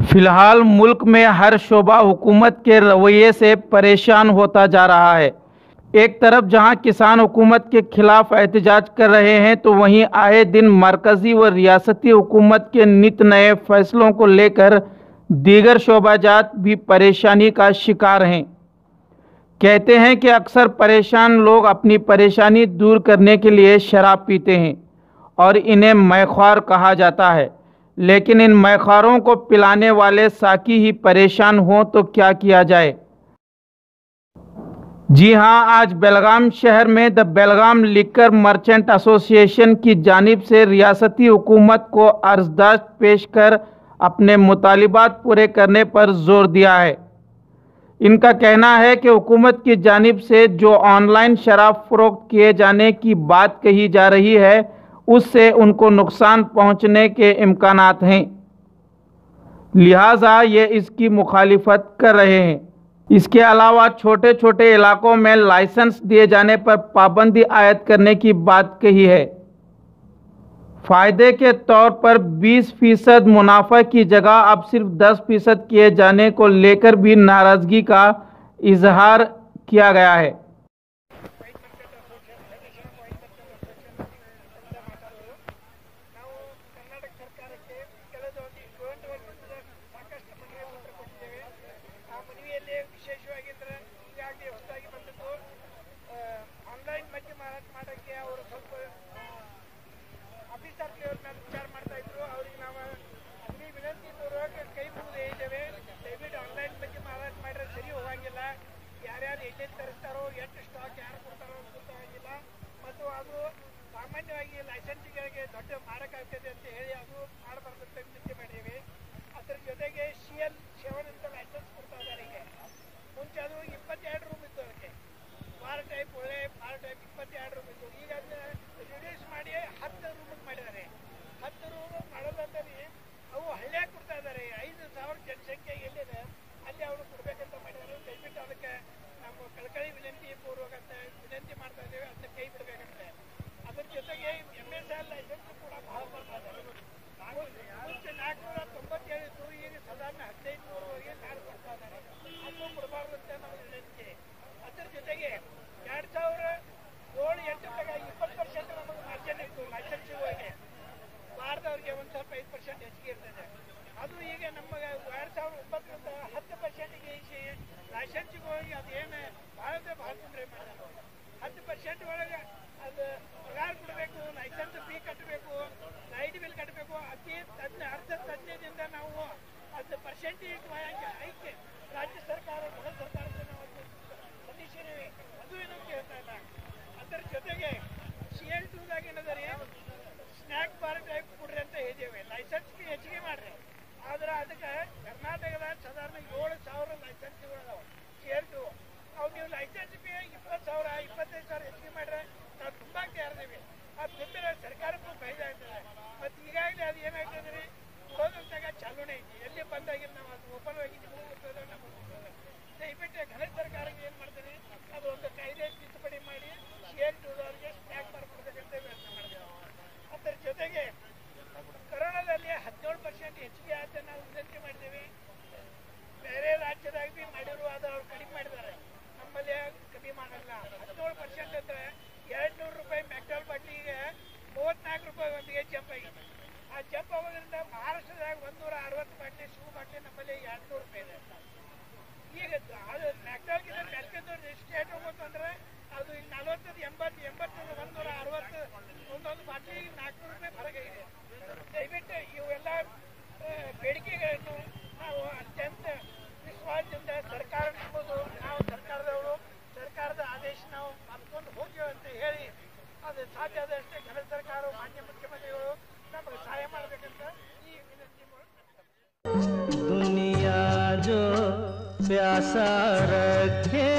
फिलहाल मुल्क में हर शोबा हुकूमत के रवैये से परेशान होता जा रहा है। एक तरफ जहां किसान हुकूमत के खिलाफ एहतजाज कर रहे हैं, तो वहीं आए दिन मरकज़ी व रियासती हुकूमत के नित नए फैसलों को लेकर दीगर शोबाजात भी परेशानी का शिकार हैं। कहते हैं कि अक्सर परेशान लोग अपनी परेशानी दूर करने के लिए शराब पीते हैं और इन्हें मैख्वार कहा जाता है। लेकिन इन मैख्वारों को पिलाने वाले साकी ही परेशान हों तो क्या किया जाए। जी हां, आज बेलगाम शहर में the Belgaum liquor merchant association की जानिब से रियासती हुकूमत को अर्जदाश्त पेश कर अपने मुतालिबात पूरे करने पर जोर दिया है। इनका कहना है कि हुकूमत की जानिब से जो ऑनलाइन शराब फरोख्त किए जाने की बात कही जा रही है, उससे उनको नुकसान पहुंचने के इम्कानात हैं, लिहाजा ये इसकी मुखालिफत कर रहे हैं। इसके अलावा छोटे छोटे इलाकों में लाइसेंस दिए जाने पर पाबंदी आयद करने की बात कही है। फ़ायदे के तौर पर 20% मुनाफा की जगह अब सिर्फ 10% किए जाने को लेकर भी नाराज़गी का इजहार किया गया है। ಸಾಮಾನ್ಯವಾಗಿ ಲೈಸೆನ್ಸ್ಗಳಿಗೆ ದೊಡ್ಡ ಮಾರಕಾಗ್ತದೆ ಅಂತ ಹೇಳಿ ಅದು ಮಾಡಬಾರ್ದಂತ ವಿನಂತಿ ಮಾಡಿದ್ದೀವಿ. ಅದರ ಜೊತೆಗೆ CL 7 ಅಂತ ಲೈಸೆನ್ಸ್ ಕೊಡ್ತಾ ಇದ್ದಾರೆ. ಈಗ ಮುಂಚೆ ಅದು 22 ರೂಮ್ ಇತ್ತು, ಅದಕ್ಕೆ ಬಾರ್ ಟೈಪ್ ಒಳ್ಳೆ ಬಾರ್ ಟೈಪ್ 22 ರೂಮ್ ಇತ್ತು. ಈಗ ಅದನ್ನ ರಿಡ್ಯೂಸ್ ಮಾಡಿ 10 ರೂಮ್ ಮಾಡಿದ್ದಾರೆ. 10 ರೂಮ್ ಮಾಡೋದಂದ್ರೆ ಅವು ಹಳ್ಳಿಯಾಗ ಕೊಡ್ತಾ ಇದ್ದಾರೆ. 5,000 ಜನಸಂಖ್ಯೆ ಎಲ್ಲಿದೆ ಅಲ್ಲಿ ಅವರು ಕೊಡಬೇಕಂತ ಮಾಡಿದ್ದಾರೆ. ದಯವಿಟ್ಟು ಅದಕ್ಕೆ ನಮ್ಮ ಕಳಕಳಿ ವಿನಂತಿ ಪೂರ್ವಕ ಅಂತ ವಿನಂತಿ ಮಾಡ್ತಾ ಇದ್ದೇವೆ, ಅದನ್ನ ಕೈ ಬಿಡಬೇಕಂತೆ. ಅದರ ಜೊತೆಗೆ MSL ಲೈಸೆನ್ಸ್ ಕೂಡ ಬಹಳ ಬರ್ತಾ ಇದೆ. ಮುಂಚೆ 497 ಇತ್ತು, ಈಗ ಸಾಧಾರಣ 1500ವರೆಗೆ ಕಾರ್ಡ್ ಕೊಡ್ತಾ ಇದ್ದಾರೆ. ಅದು ಕೊಡಬಾರ್ದು ಅಂತ ನಮ್ಮ ವಿನಂತಿ. ಅದರ ಜೊತೆಗೆ 2007-8 20% ನಮಗೆ ಮಾರ್ಜಿನ್ ಇತ್ತು ಲೈಸೆನ್ಸ್ ಸಿಗುವಾಗೆ. ಬಾರ್ದವ್ರಿಗೆ ಒಂದು ಸ್ವಲ್ಪ 5% ಹೆಚ್ಚಿಗೆ ಇರ್ತದೆ. ಅದು ಈಗ ನಮಗೆ 2009ರಿಂದ 10%ಗೆ ಲೈಸೆನ್ಸಿಗೆ ಹೋಗಿ ಅದೇನು ಭಾಳ ತೊಂದರೆ ಮಾಡಿದ್ರು. 10% ಒಳಗೆ ಅದು ಪಗಾರ ಕೊಡಬೇಕು, ಲೈಸೆನ್ಸ್ ಫೀ ಕಟ್ಟಬೇಕು, ಲೈಟ್ ಬಿಲ್ ಕಟ್ಟಬೇಕು. ಅತಿ ಅರ್ಧ ತಜ್ಞದಿಂದ ನಾವು ಅದು ಪರ್ಸೆಂಟೇಜ್ ಐಕೆ ರಾಜ್ಯ ಸರ್ಕಾರ ಭಾರತ ಸರ್ಕಾರಕ್ಕೆ ನಾವು ಸಲ್ಲಿಸಿದ್ದೀವಿ. ಅದು ಏನೂ ಕೇಳ್ತಾ ಇಲ್ಲ. ಅದರ ಜೊತೆಗೆ CL 2ದಾಗ ಏನದರಿ ಸ್ನ್ಯಾಕ್ ಬಾರ್ ಟೈಪ್ ಕೊಡ್ರಿ ಅಂತ ಹೇಳಿದ್ದೇವೆ. ಲೈಸೆನ್ಸ್ ಫೀ ಹೆಚ್ಚಿಗೆ ಮಾಡ್ರಿ. ಆದ್ರೆ ಅದಕ್ಕೆ ಕರ್ನಾಟಕದ ಸಾಧಾರಣ 7,000 ಲೈಸೆನ್ಸ್ಗಳು CL 2. ಅವು ನೀವು ಲೈಸೆನ್ಸ್ ಫೀ 20,000 25,000 ಹೆಚ್ಚಿಗೆ ಮಾಡ್ರೆ ನಾವು ತುಂಬಾ ತಯಾರಿದ್ದೀವಿ. ಅದು ತುಂಬಿದ್ರೆ ಸರ್ಕಾರಕ್ಕೂ ಫೈದಾ ಆಗ್ತದೆ. ಮತ್ತು ಈಗಾಗಲೇ ಅದು ಏನಾಗ್ತದೆ ರೀ, ಓದೋದಾಗ ಚಾಲೂನೇ ಐತಿ, ಎಲ್ಲಿ ಬಂದಾಗಿಲ್ಲ. ನಾವು ಅದು ಓಪನ್ ಆಗಿ ಹೋಗ್ತದೆ. ನಮಗೆ ದಯವಿಟ್ಟು ಘನ ಸರ್ಕಾರಕ್ಕೆ ಏನು ಮಾಡ್ತೀರಿ, ಅದು ಒಂದು ಕಾಯ್ದೆ ತಿದ್ದುಪಡಿ ಮಾಡಿ CL 2ದವ್ರಿಗೆ ಸ್ನ್ಯಾಕ್ ಬಾರ್ ಕೊಡಬೇಕಂತ ವ್ಯವಸ್ಥೆ ಮಾಡಿದ್ದೇವೆ. ಅದರ ಜೊತೆಗೆ ಕೊರೋನಾದಲ್ಲಿ 17% ಹೆಚ್ಚಿಗೆ ಆದ ನಾವು ವಿನಂತಿ ಮಾಡಿದ್ದೀವಿ. ಬೇರೆ ರಾಜ್ಯದಾಗ ಭೀ ಮಾಡಿರುವ ಅದು ಅವ್ರು ಕಡಿಮೆ ಮಾಡಿದ್ದಾರೆ, ನಮ್ಮಲ್ಲಿ ಕಡಿಮೆ ಮಾಡಲ್ಲ. 17% ಅಂದರೆ 200 ರೂಪಾಯಿ ಮೆಕ್ಡಾಲ್ ಬಾಟ್ಲಿಗೆ 34 ರೂಪಾಯಿ ಒಂದಿಗೆ ಜಂಪ್ ಆಗಿದೆ. ಆ ಜಂಪ್ ಆಗೋದ್ರಿಂದ ಮಹಾರಾಷ್ಟ್ರದಾಗ 160 ಬಾಟ್ಲಿ ಶೂ ಬಾಟ್ಲಿ ನಮ್ಮಲ್ಲಿ 200 ರೂಪಾಯಿ ಇದೆ. ಈಗ ಅದು ಮೆಕ್ಡಾಲ್ಗಿಂತ ಮೆಲ್ಕದವ್ರು ಸ್ಟೇಟ್ ಹೋಗ್ಬೇಕು ಅಂದರೆ ಅದು ಈಗ 40, 80, 160 ಒಂದೊಂದು ಬಾಟ್ಲಿಗೆ 400 ರೂಪಾಯಿ ಹೊರಗಿದೆ. ದಯವಿಟ್ಟು ಇವೆಲ್ಲ ಬೇಡಿಕೆಗಳನ್ನು ನಾವು ಅತ್ಯಂತ ವಿಶ್ವಾಸದಿಂದ ಸರ್ಕಾರ ನಂಬೋದು, ನಾವು ಸರ್ಕಾರದವರು ಸರ್ಕಾರದ ಆದೇಶ ನಾವು ಮಾಡ್ಕೊಂಡು ಹೋಗ್ತೀವಿ ಅಂತ ಹೇಳಿ ಅದು ಸಾಧ್ಯ ಆದಷ್ಟೇ ಘನ ಸರ್ಕಾರ ಮಾನ್ಯ ಮುಖ್ಯಮಂತ್ರಿಗಳು ನಮಗೆ ಸಹಾಯ ಮಾಡಬೇಕಂತ ಈ ವಿನಂತಿ ಮಾಡ್ತಾರೆ. दुनिया जो प्यासा रखे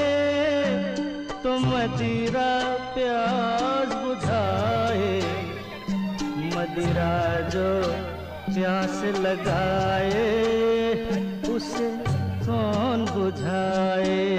तो मदिरा प्यास बुझाए, मदिरा जो प्यास लगाए उसे कौन बुझाए।